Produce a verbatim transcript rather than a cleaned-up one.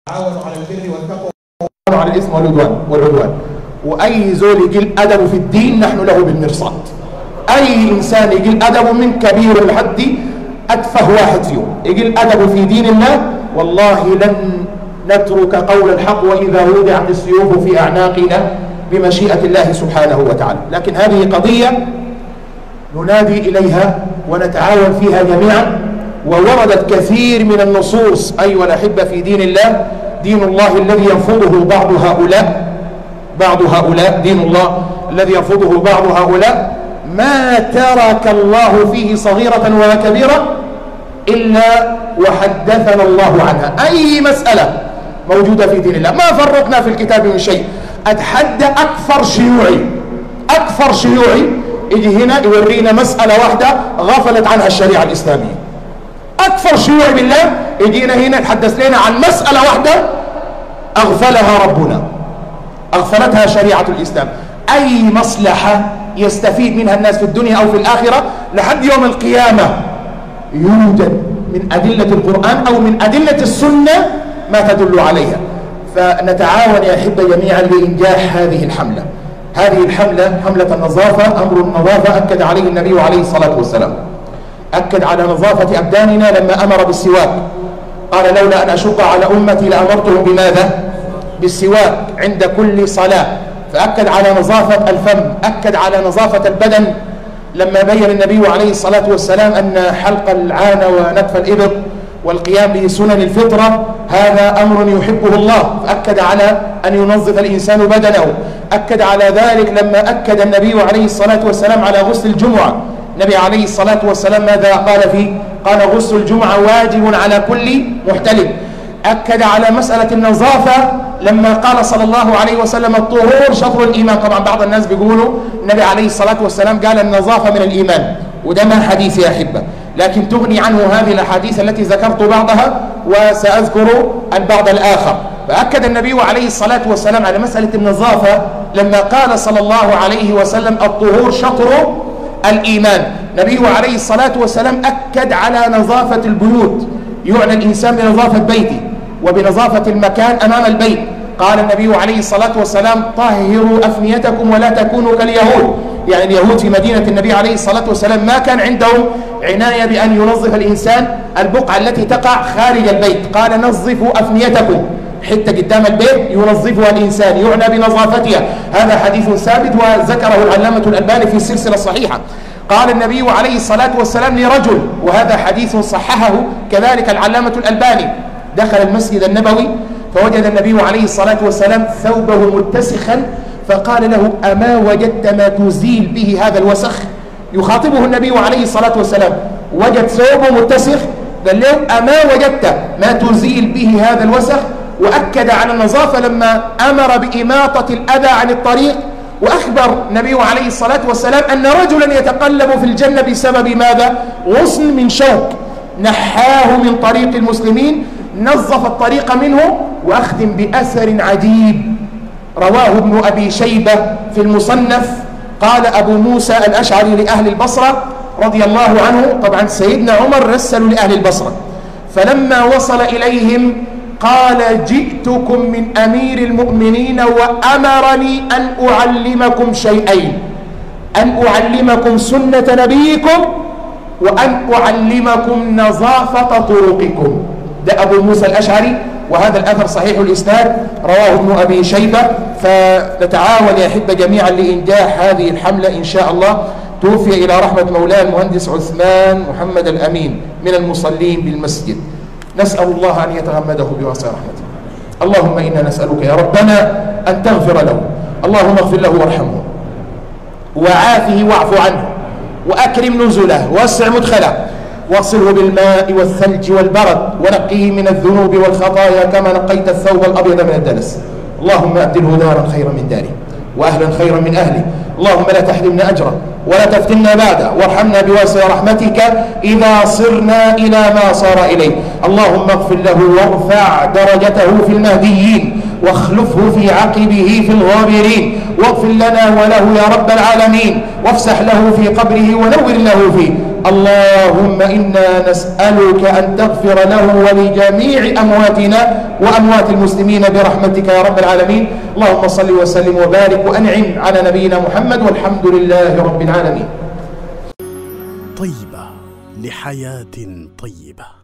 تعاونوا على البر والتقوى وتعاونوا على الاثم والعدوان والعدوان واي زول يقل ادبه في الدين نحن له بالمرصاد. اي انسان يقل ادبه من كبير لحد اتفه واحد فيهم يقل ادبه في دين الله والله لن نترك قول الحق واذا وضعت السيوف في اعناقنا بمشيئه الله سبحانه وتعالى. لكن هذه قضيه ننادي اليها ونتعاون فيها جميعا، ووردت كثير من النصوص أيها الأحبة في دين الله. دين الله الذي يرفضه بعض هؤلاء بعض هؤلاء دين الله الذي يرفضه بعض هؤلاء ما ترك الله فيه صغيرة ولا كبيرة إلا وحدثنا الله عنها. أي مسألة موجودة في دين الله ما فرقنا في الكتاب من شيء. أتحدى أكثر شيوعي أكثر شيوعي يجي هنا يورينا مسألة واحدة غفلت عنها الشريعة الإسلامية. أكثر شيوعي بالله يجينا هنا يتحدث لنا عن مسألة واحدة أغفلها ربنا، أغفلتها شريعة الإسلام. أي مصلحة يستفيد منها الناس في الدنيا أو في الآخرة لحد يوم القيامة يوجد من أدلة القرآن أو من أدلة السنة ما تدل عليها. فنتعاون يا أحبة جميعا لإنجاح هذه الحملة. هذه الحملة حملة النظافة، أمر النظافة أكد عليه النبي عليه الصلاة والسلام، أكد على نظافة أبداننا لما أمر بالسواك. قال لولا أن أشق على أمتي لأمرتهم بماذا؟ بالسواك عند كل صلاة. فأكد على نظافة الفم، أكد على نظافة البدن لما بين النبي عليه الصلاة والسلام أن حلق العانة ونتف الإبط والقيام بسنن الفطرة هذا أمر يحبه الله، فأكد على أن ينظف الإنسان بدنه. أكد على ذلك لما أكد النبي عليه الصلاة والسلام على غسل الجمعة. النبي عليه الصلاة والسلام ماذا قال فيه؟ قال غسل الجمعة واجب على كل محتلم. أكد على مسألة النظافة لما قال صلى الله عليه وسلم الطهور شطر الإيمان. طبعا بعض الناس بيقولوا النبي عليه الصلاة والسلام قال النظافة من الإيمان، وده ما حديث يا أحبة، لكن تغني عنه هذه الأحاديث التي ذكرت بعضها وسأذكر البعض الآخر. فأكد النبي عليه الصلاة والسلام على مسألة النظافة لما قال صلى الله عليه وسلم الطهور شطر الإيمان. النبي عليه الصلاة والسلام أكد على نظافة البيوت، يعنى الإنسان بنظافة بيته وبنظافة المكان أمام البيت. قال النبي عليه الصلاة والسلام طهروا أفنيتكم ولا تكونوا كاليهود. يعني اليهود في مدينة النبي عليه الصلاة والسلام ما كان عندهم عناية بأن ينظف الإنسان البقعة التي تقع خارج البيت. قال نظفوا أفنيتكم، حتى قدام البيت ينظفها الإنسان يعنى بنظافتها. هذا حديث ثابت وذكره العلامة الألباني في السلسلة الصحيحة. قال النبي عليه الصلاة والسلام لرجل، وهذا حديث صححه كذلك العلامة الألباني، دخل المسجد النبوي فوجد النبي عليه الصلاة والسلام ثوبه متسخا فقال له أما وجدت ما تزيل به هذا الوسخ؟ يخاطبه النبي عليه الصلاة والسلام، وجد ثوبه متسخ قال له أما وجدت ما تزيل به هذا الوسخ؟ وأكد على النظافة لما أمر بإماطة الأذى عن الطريق. وأخبر النبي عليه الصلاة والسلام أن رجلا يتقلب في الجنة بسبب ماذا؟ غصن من شوك نحاه من طريق المسلمين، نظف الطريق منه. وأختم بأثر عجيب رواه ابن أبي شيبة في المصنف. قال أبو موسى الأشعري لأهل البصرة رضي الله عنه، طبعا سيدنا عمر رسل لأهل البصرة، فلما وصل إليهم قال جئتكم من أمير المؤمنين وأمرني أن أعلمكم شيئين، أن أعلمكم سنة نبيكم وأن أعلمكم نظافة طرقكم. ده أبو موسى الأشعري، وهذا الأثر صحيح الإسناد رواه ابن أبي شيبة. فنتعاون يا أحبة جميعا لإنجاح هذه الحملة إن شاء الله. توفي إلى رحمة مولاه المهندس عثمان محمد الأمين من المصلين بالمسجد، نسأل الله أن يتغمده بواسع رحمته. اللهم إنا نسألك يا ربنا أن تغفر له، اللهم اغفر له وارحمه وعافه واعف عنه وأكرم نزله ووسع مدخله واغسله بالماء والثلج والبرد ونقيه من الذنوب والخطايا كما نقيت الثوب الأبيض من الدنس. اللهم أبدله دارا خيرا من داره وأهلا خيرا من أهله. اللهم لا تحرمنا أجره ولا تفتنا بعده وارحمنا بواسع رحمتك إذا صرنا إلى ما صار إليه. اللهم اغفر له وارفع درجته في المهديين واخلفه في عقبه في الغابرين، واغفر لنا وله يا رب العالمين، وافسح له في قبره ونور له فيه. اللهم إنا نسألك أن تغفر له ولجميع أمواتنا وأموات المسلمين برحمتك يا رب العالمين. اللهم صل وسلم وبارك وأنعم على نبينا محمد والحمد لله رب العالمين. طيبة لحياة طيبة.